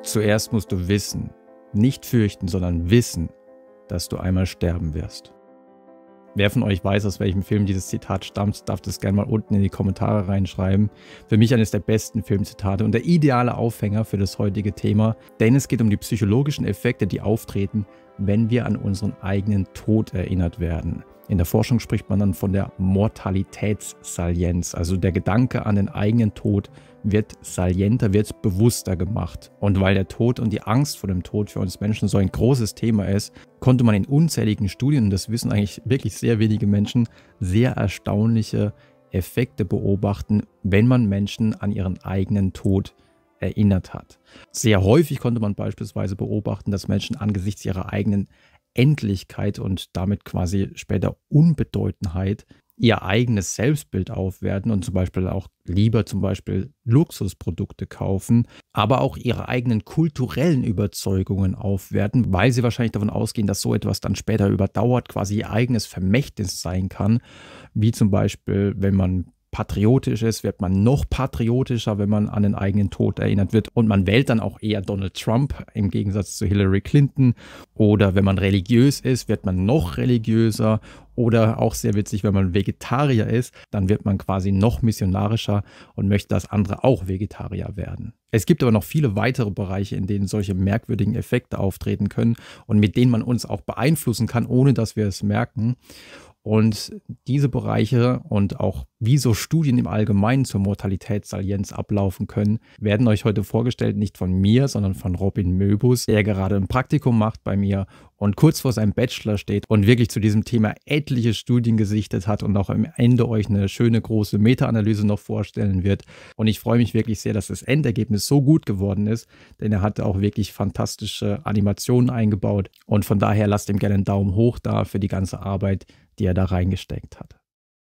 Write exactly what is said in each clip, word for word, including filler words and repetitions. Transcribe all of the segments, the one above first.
Zuerst musst du wissen, nicht fürchten, sondern wissen, dass du einmal sterben wirst. Wer von euch weiß, aus welchem Film dieses Zitat stammt, darf das gerne mal unten in die Kommentare reinschreiben. Für mich eines der besten Filmzitate und der ideale Aufhänger für das heutige Thema, denn es geht um die psychologischen Effekte, die auftreten, wenn wir an unseren eigenen Tod erinnert werden. In der Forschung spricht man dann von der Mortalitätssalienz, also der Gedanke an den eigenen Tod wird salienter, wird bewusster gemacht. Und weil der Tod und die Angst vor dem Tod für uns Menschen so ein großes Thema ist, konnte man in unzähligen Studien, und das wissen eigentlich wirklich sehr wenige Menschen, sehr erstaunliche Effekte beobachten, wenn man Menschen an ihren eigenen Tod erinnert hat. Sehr häufig konnte man beispielsweise beobachten, dass Menschen angesichts ihrer eigenen Endlichkeit und damit quasi später Unbedeutendheit ihr eigenes Selbstbild aufwerten und zum Beispiel auch lieber zum Beispiel Luxusprodukte kaufen, aber auch ihre eigenen kulturellen Überzeugungen aufwerten, weil sie wahrscheinlich davon ausgehen, dass so etwas dann später überdauert quasi ihr eigenes Vermächtnis sein kann, wie zum Beispiel, wenn man patriotisch ist, wird man noch patriotischer, wenn man an den eigenen Tod erinnert wird. Und man wählt dann auch eher Donald Trump im Gegensatz zu Hillary Clinton. Oder wenn man religiös ist, wird man noch religiöser. Oder auch sehr witzig, wenn man Vegetarier ist, dann wird man quasi noch missionarischer und möchte, dass andere auch Vegetarier werden. Es gibt aber noch viele weitere Bereiche, in denen solche merkwürdigen Effekte auftreten können und mit denen man uns auch beeinflussen kann, ohne dass wir es merken. Und diese Bereiche und auch wie so Studien im Allgemeinen zur Mortalitätssalienz ablaufen können, werden euch heute vorgestellt, nicht von mir, sondern von Robin Möbus, der gerade ein Praktikum macht bei mir und kurz vor seinem Bachelor steht und wirklich zu diesem Thema etliche Studien gesichtet hat und auch am Ende euch eine schöne große Meta-Analyse noch vorstellen wird. Und ich freue mich wirklich sehr, dass das Endergebnis so gut geworden ist, denn er hatte auch wirklich fantastische Animationen eingebaut und von daher lasst ihm gerne einen Daumen hoch da für die ganze Arbeit, die er da reingesteckt hat.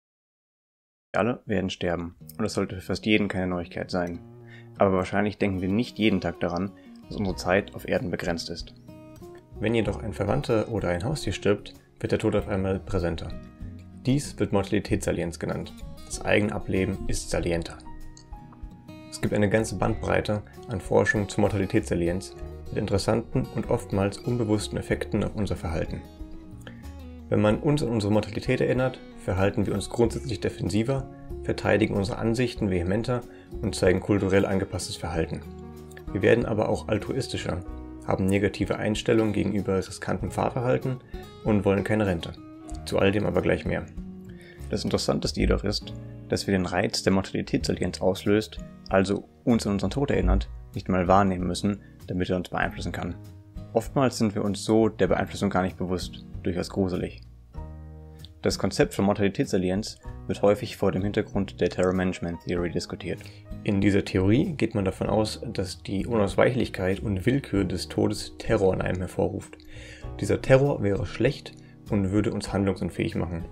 Wir alle werden sterben und das sollte für fast jeden keine Neuigkeit sein. Aber wahrscheinlich denken wir nicht jeden Tag daran, dass unsere Zeit auf Erden begrenzt ist. Wenn jedoch ein Verwandter oder ein Haustier stirbt, wird der Tod auf einmal präsenter. Dies wird Mortalitätssalienz genannt. Das eigene Ableben ist salienter. Es gibt eine ganze Bandbreite an Forschung zur Mortalitätssalienz mit interessanten und oftmals unbewussten Effekten auf unser Verhalten. Wenn man uns an unsere Mortalität erinnert, verhalten wir uns grundsätzlich defensiver, verteidigen unsere Ansichten vehementer und zeigen kulturell angepasstes Verhalten. Wir werden aber auch altruistischer, haben negative Einstellungen gegenüber riskantem Fahrverhalten und wollen keine Rente. Zu all dem aber gleich mehr. Das Interessanteste jedoch ist, dass wir den Reiz der Mortalitätssalienz auslöst, also uns an unseren Tod erinnert, nicht mal wahrnehmen müssen, damit er uns beeinflussen kann. Oftmals sind wir uns so der Beeinflussung gar nicht bewusst, durchaus gruselig. Das Konzept von Mortalitätssalienz wird häufig vor dem Hintergrund der Terror Management Theory diskutiert. In dieser Theorie geht man davon aus, dass die Unausweichlichkeit und Willkür des Todes Terror in einem hervorruft. Dieser Terror wäre schlecht und würde uns handlungsunfähig machen.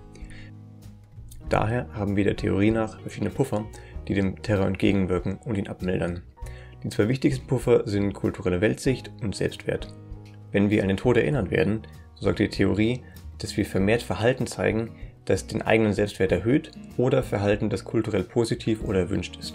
Daher haben wir der Theorie nach verschiedene Puffer, die dem Terror entgegenwirken und ihn abmildern. Die zwei wichtigsten Puffer sind kulturelle Weltsicht und Selbstwert. Wenn wir an den Tod erinnert werden, so sagt die Theorie, dass wir vermehrt Verhalten zeigen, das den eigenen Selbstwert erhöht oder Verhalten, das kulturell positiv oder erwünscht ist.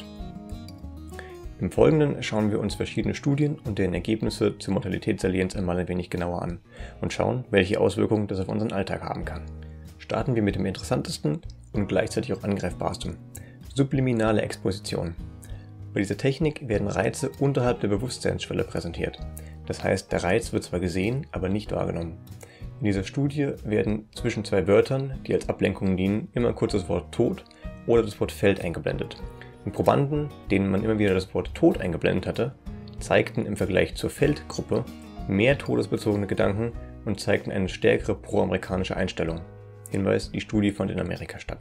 Im Folgenden schauen wir uns verschiedene Studien und deren Ergebnisse zur Mortalitätssalienz einmal ein wenig genauer an und schauen, welche Auswirkungen das auf unseren Alltag haben kann. Starten wir mit dem interessantesten und gleichzeitig auch angreifbarsten: subliminale Exposition. Bei dieser Technik werden Reize unterhalb der Bewusstseinsschwelle präsentiert. Das heißt, der Reiz wird zwar gesehen, aber nicht wahrgenommen. In dieser Studie werden zwischen zwei Wörtern, die als Ablenkung dienen, immer kurz das Wort Tod oder das Wort Feld eingeblendet. Und Probanden, denen man immer wieder das Wort Tod eingeblendet hatte, zeigten im Vergleich zur Feldgruppe mehr todesbezogene Gedanken und zeigten eine stärkere pro-amerikanische Einstellung. Hinweis: die Studie fand in Amerika statt.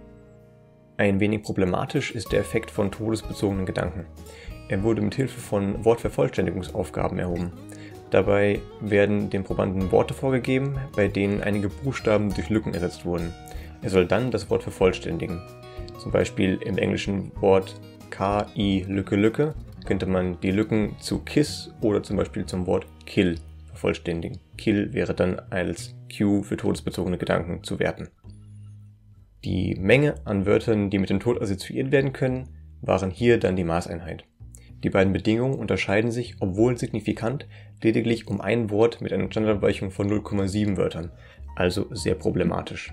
Ein wenig problematisch ist der Effekt von todesbezogenen Gedanken. Er wurde mit Hilfe von Wortvervollständigungsaufgaben erhoben. Dabei werden dem Probanden Worte vorgegeben, bei denen einige Buchstaben durch Lücken ersetzt wurden. Er soll dann das Wort vervollständigen. Zum Beispiel im englischen Wort K I Lücke Lücke könnte man die Lücken zu Kiss oder zum Beispiel zum Wort Kill vervollständigen. Kill wäre dann als Q für todesbezogene Gedanken zu werten. Die Menge an Wörtern, die mit dem Tod assoziiert werden können, waren hier dann die Maßeinheit. Die beiden Bedingungen unterscheiden sich, obwohl signifikant, lediglich um ein Wort mit einer Standardabweichung von null Komma sieben Wörtern, also sehr problematisch.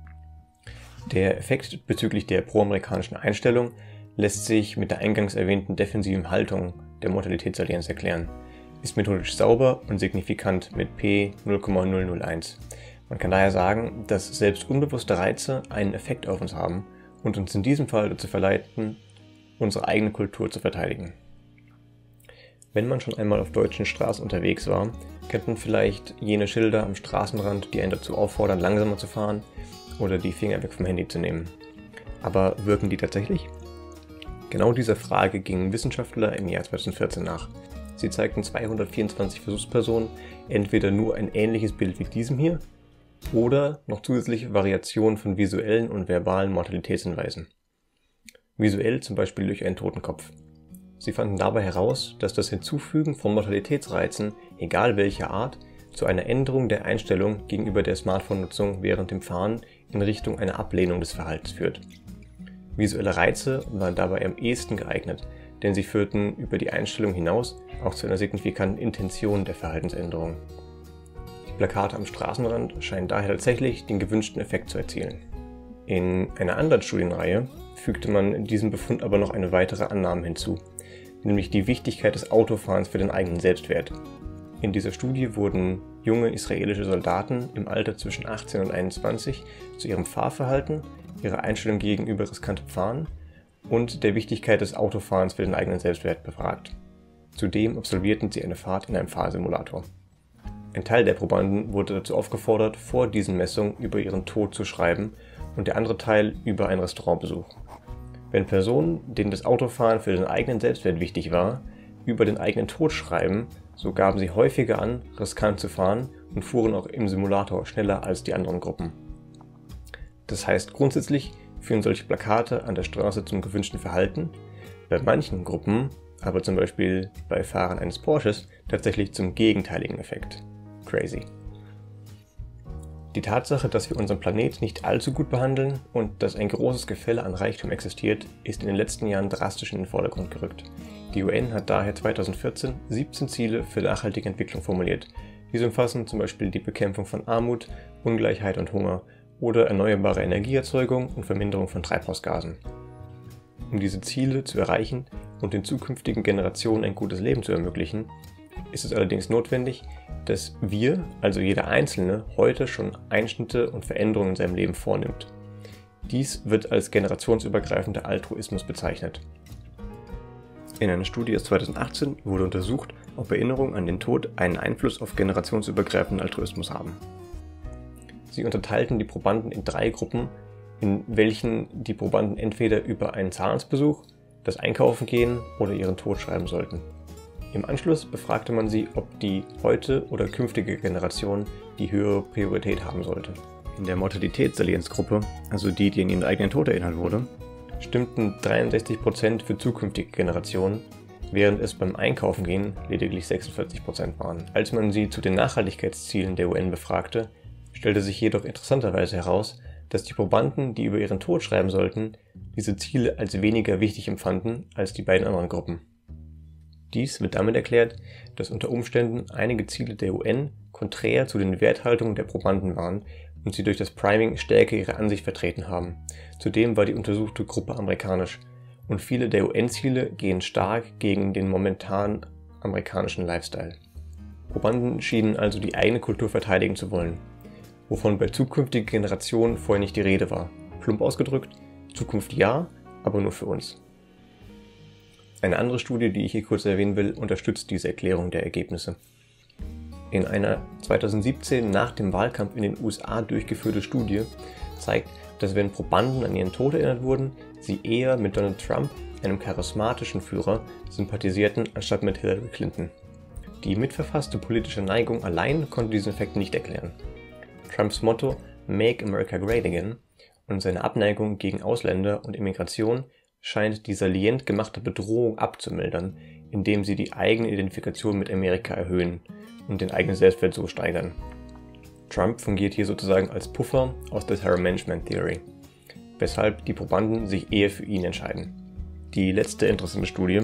Der Effekt bezüglich der proamerikanischen Einstellung lässt sich mit der eingangs erwähnten defensiven Haltung der Mortalitätssalienz erklären, ist methodisch sauber und signifikant mit P null Komma null null eins. Man kann daher sagen, dass selbst unbewusste Reize einen Effekt auf uns haben und uns in diesem Fall dazu verleiten, unsere eigene Kultur zu verteidigen. Wenn man schon einmal auf deutschen Straßen unterwegs war, kennt man vielleicht jene Schilder am Straßenrand, die einen dazu auffordern, langsamer zu fahren oder die Finger weg vom Handy zu nehmen. Aber wirken die tatsächlich? Genau dieser Frage gingen Wissenschaftler im Jahr zweitausendvierzehn nach. Sie zeigten zweihundertvierundzwanzig Versuchspersonen entweder nur ein ähnliches Bild wie diesem hier oder noch zusätzliche Variationen von visuellen und verbalen Mortalitätshinweisen. Visuell zum Beispiel durch einen Totenkopf. Sie fanden dabei heraus, dass das Hinzufügen von Mortalitätsreizen, egal welcher Art, zu einer Änderung der Einstellung gegenüber der Smartphone-Nutzung während dem Fahren in Richtung einer Ablehnung des Verhaltens führt. Visuelle Reize waren dabei am ehesten geeignet, denn sie führten über die Einstellung hinaus auch zu einer signifikanten Intention der Verhaltensänderung. Die Plakate am Straßenrand scheinen daher tatsächlich den gewünschten Effekt zu erzielen. In einer anderen Studienreihe fügte man diesem Befund aber noch eine weitere Annahme hinzu, nämlich die Wichtigkeit des Autofahrens für den eigenen Selbstwert. In dieser Studie wurden junge israelische Soldaten im Alter zwischen achtzehn und einundzwanzig zu ihrem Fahrverhalten, ihrer Einstellung gegenüber riskantem Fahren und der Wichtigkeit des Autofahrens für den eigenen Selbstwert befragt. Zudem absolvierten sie eine Fahrt in einem Fahrsimulator. Ein Teil der Probanden wurde dazu aufgefordert, vor diesen Messungen über ihren Tod zu schreiben und der andere Teil über einen Restaurantbesuch. Wenn Personen, denen das Autofahren für den eigenen Selbstwert wichtig war, über den eigenen Tod schreiben, so gaben sie häufiger an, riskant zu fahren und fuhren auch im Simulator schneller als die anderen Gruppen. Das heißt, grundsätzlich führen solche Plakate an der Straße zum gewünschten Verhalten, bei manchen Gruppen, aber zum Beispiel bei Fahrern eines Porsches, tatsächlich zum gegenteiligen Effekt. Crazy. Die Tatsache, dass wir unseren Planet nicht allzu gut behandeln und dass ein großes Gefälle an Reichtum existiert, ist in den letzten Jahren drastisch in den Vordergrund gerückt. Die U N hat daher zweitausendvierzehn siebzehn Ziele für nachhaltige Entwicklung formuliert. Diese umfassen zum Beispiel die Bekämpfung von Armut, Ungleichheit und Hunger oder erneuerbare Energieerzeugung und Verminderung von Treibhausgasen. Um diese Ziele zu erreichen und den zukünftigen Generationen ein gutes Leben zu ermöglichen, ist es allerdings notwendig, dass wir, also jeder Einzelne, heute schon Einschnitte und Veränderungen in seinem Leben vornimmt. Dies wird als generationsübergreifender Altruismus bezeichnet. In einer Studie aus zweitausendachtzehn wurde untersucht, ob Erinnerungen an den Tod einen Einfluss auf generationsübergreifenden Altruismus haben. Sie unterteilten die Probanden in drei Gruppen, in welchen die Probanden entweder über einen Zahnarztbesuch, das Einkaufen gehen oder ihren Tod schreiben sollten. Im Anschluss befragte man sie, ob die heute oder künftige Generation die höhere Priorität haben sollte. In der Mortalitätssalienzgruppe, also die, die an ihren eigenen Tod erinnert wurde, stimmten dreiundsechzig Prozent für zukünftige Generationen, während es beim Einkaufen gehen lediglich sechsundvierzig Prozent waren. Als man sie zu den Nachhaltigkeitszielen der U N befragte, stellte sich jedoch interessanterweise heraus, dass die Probanden, die über ihren Tod schreiben sollten, diese Ziele als weniger wichtig empfanden als die beiden anderen Gruppen. Dies wird damit erklärt, dass unter Umständen einige Ziele der U N konträr zu den Werthaltungen der Probanden waren und sie durch das Priming stärker ihre Ansicht vertreten haben. Zudem war die untersuchte Gruppe amerikanisch und viele der U N-Ziele gehen stark gegen den momentanen amerikanischen Lifestyle. Probanden schienen also die eigene Kultur verteidigen zu wollen, wovon bei zukünftigen Generationen vorher nicht die Rede war. Plump ausgedrückt, Zukunft ja, aber nur für uns. Eine andere Studie, die ich hier kurz erwähnen will, unterstützt diese Erklärung der Ergebnisse. In einer zweitausendsiebzehn nach dem Wahlkampf in den U S A durchgeführte Studie zeigt, dass wenn Probanden an ihren Tod erinnert wurden, sie eher mit Donald Trump, einem charismatischen Führer, sympathisierten, anstatt mit Hillary Clinton. Die mitverfasste politische Neigung allein konnte diesen Effekt nicht erklären. Trumps Motto "Make America Great Again" und seine Abneigung gegen Ausländer und Immigration scheint die salient gemachte Bedrohung abzumildern, indem sie die eigene Identifikation mit Amerika erhöhen und den eigenen Selbstwert so steigern. Trump fungiert hier sozusagen als Puffer aus der Terror Management Theory, weshalb die Probanden sich eher für ihn entscheiden. Die letzte interessante Studie,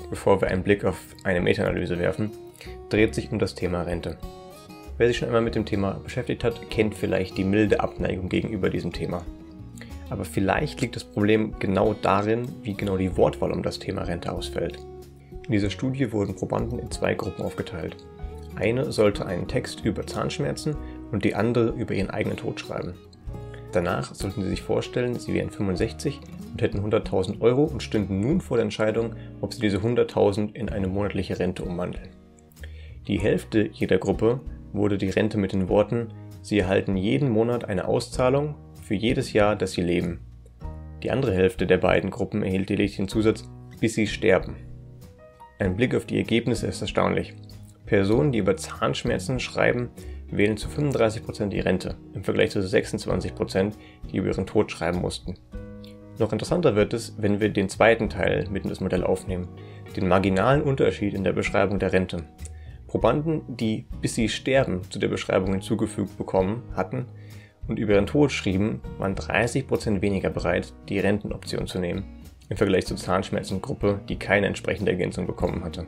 bevor wir einen Blick auf eine Meta-Analyse werfen, dreht sich um das Thema Rente. Wer sich schon einmal mit dem Thema beschäftigt hat, kennt vielleicht die milde Abneigung gegenüber diesem Thema. Aber vielleicht liegt das Problem genau darin, wie genau die Wortwahl um das Thema Rente ausfällt. In dieser Studie wurden Probanden in zwei Gruppen aufgeteilt. Eine sollte einen Text über Zahnschmerzen und die andere über ihren eigenen Tod schreiben. Danach sollten sie sich vorstellen, sie wären fünfundsechzig und hätten hunderttausend Euro und stünden nun vor der Entscheidung, ob sie diese hunderttausend in eine monatliche Rente umwandeln. Die Hälfte jeder Gruppe wurde die Rente mit den Worten: Sie erhalten jeden Monat eine Auszahlung für jedes Jahr, das sie leben. Die andere Hälfte der beiden Gruppen erhielt lediglich den Zusatz: bis sie sterben. Ein Blick auf die Ergebnisse ist erstaunlich. Personen, die über Zahnschmerzen schreiben, wählen zu fünfunddreißig Prozent die Rente, im Vergleich zu sechsundzwanzig Prozent, die über ihren Tod schreiben mussten. Noch interessanter wird es, wenn wir den zweiten Teil mit in das Modell aufnehmen, den marginalen Unterschied in der Beschreibung der Rente. Probanden, die bis sie sterben zu der Beschreibung hinzugefügt bekommen hatten und über ihren Tod schrieben, waren dreißig Prozent weniger bereit, die Rentenoption zu nehmen, im Vergleich zur Zahnschmerzengruppe, die keine entsprechende Ergänzung bekommen hatte.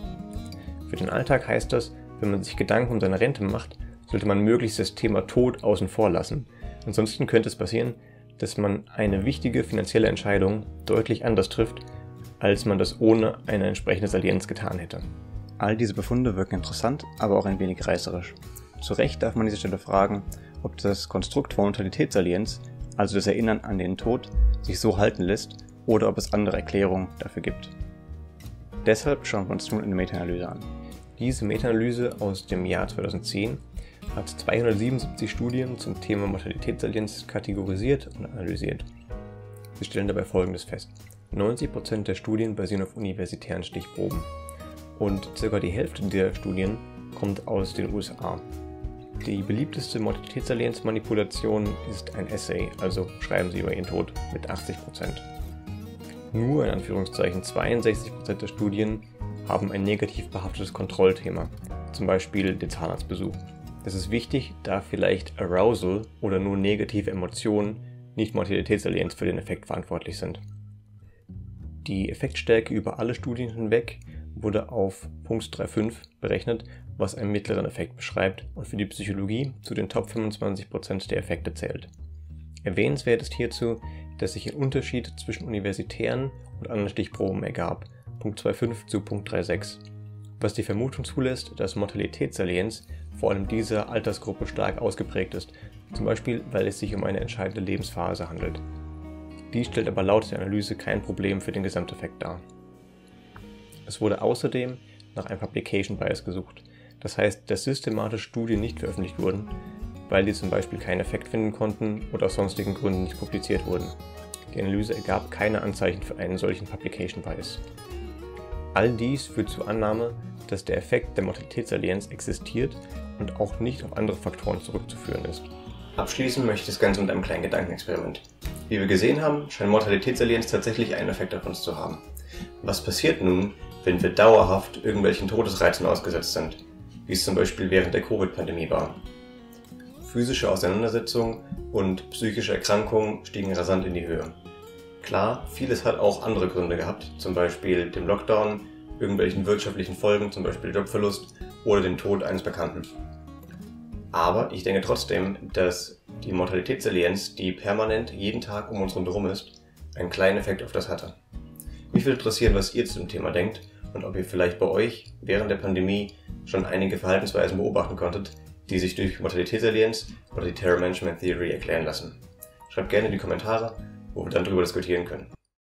Für den Alltag heißt das, wenn man sich Gedanken um seine Rente macht, sollte man möglichst das Thema Tod außen vor lassen. Ansonsten könnte es passieren, dass man eine wichtige finanzielle Entscheidung deutlich anders trifft, als man das ohne eine entsprechende Salienz getan hätte. All diese Befunde wirken interessant, aber auch ein wenig reißerisch. Zu Recht darf man an dieser Stelle fragen, ob das Konstrukt von Mortalitätssalienz, also das Erinnern an den Tod, sich so halten lässt oder ob es andere Erklärungen dafür gibt. Deshalb schauen wir uns nun eine Meta-Analyse an. Diese Meta-Analyse aus dem Jahr zweitausendzehn hat zweihundertsiebenundsiebzig Studien zum Thema Mortalitätssalienz kategorisiert und analysiert. Sie stellen dabei Folgendes fest: neunzig Prozent der Studien basieren auf universitären Stichproben und ca. die Hälfte der Studien kommt aus den U S A. Die beliebteste Mortalitätssalienz-Manipulation ist ein Essay, also schreiben Sie über Ihren Tod, mit achtzig Prozent. Nur in Anführungszeichen zweiundsechzig Prozent der Studien haben ein negativ behaftetes Kontrollthema, zum Beispiel den Zahnarztbesuch. Das ist wichtig, da vielleicht Arousal oder nur negative Emotionen nicht Mortalitätssalienz für den Effekt verantwortlich sind. Die Effektstärke über alle Studien hinweg wurde auf Punkt fünfunddreißig berechnet, was einen mittleren Effekt beschreibt und für die Psychologie zu den Top fünfundzwanzig Prozent der Effekte zählt. Erwähnenswert ist hierzu, dass sich ein Unterschied zwischen universitären und anderen Stichproben ergab, Punkt fünfundzwanzig zu Punkt sechsunddreißig, was die Vermutung zulässt, dass Mortalitätssalienz vor allem dieser Altersgruppe stark ausgeprägt ist, zum Beispiel weil es sich um eine entscheidende Lebensphase handelt. Dies stellt aber laut der Analyse kein Problem für den Gesamteffekt dar. Es wurde außerdem nach einem Publication Bias gesucht, das heißt, dass systematische Studien nicht veröffentlicht wurden, weil sie zum Beispiel keinen Effekt finden konnten oder aus sonstigen Gründen nicht publiziert wurden. Die Analyse ergab keine Anzeichen für einen solchen Publication Bias. All dies führt zur Annahme, dass der Effekt der Mortalitätssalienz existiert und auch nicht auf andere Faktoren zurückzuführen ist. Abschließen möchte ich das Ganze mit einem kleinen Gedankenexperiment. Wie wir gesehen haben, scheint Mortalitätssalienz tatsächlich einen Effekt auf uns zu haben. Was passiert nun, wenn wir dauerhaft irgendwelchen Todesreizen ausgesetzt sind, wie es zum Beispiel während der Covid-Pandemie war? Physische Auseinandersetzungen und psychische Erkrankungen stiegen rasant in die Höhe. Klar, vieles hat auch andere Gründe gehabt, zum Beispiel dem Lockdown, irgendwelchen wirtschaftlichen Folgen, zum Beispiel Jobverlust oder den Tod eines Bekannten. Aber ich denke trotzdem, dass die Mortalitätssalienz, die permanent jeden Tag um uns herum ist, einen kleinen Effekt auf das hatte. Mich würde interessieren, was ihr zu dem Thema denkt und ob ihr vielleicht bei euch während der Pandemie schon einige Verhaltensweisen beobachten konntet, die sich durch Mortalitätssalienz oder die Terror Management Theory erklären lassen. Schreibt gerne in die Kommentare, wo wir dann darüber diskutieren können.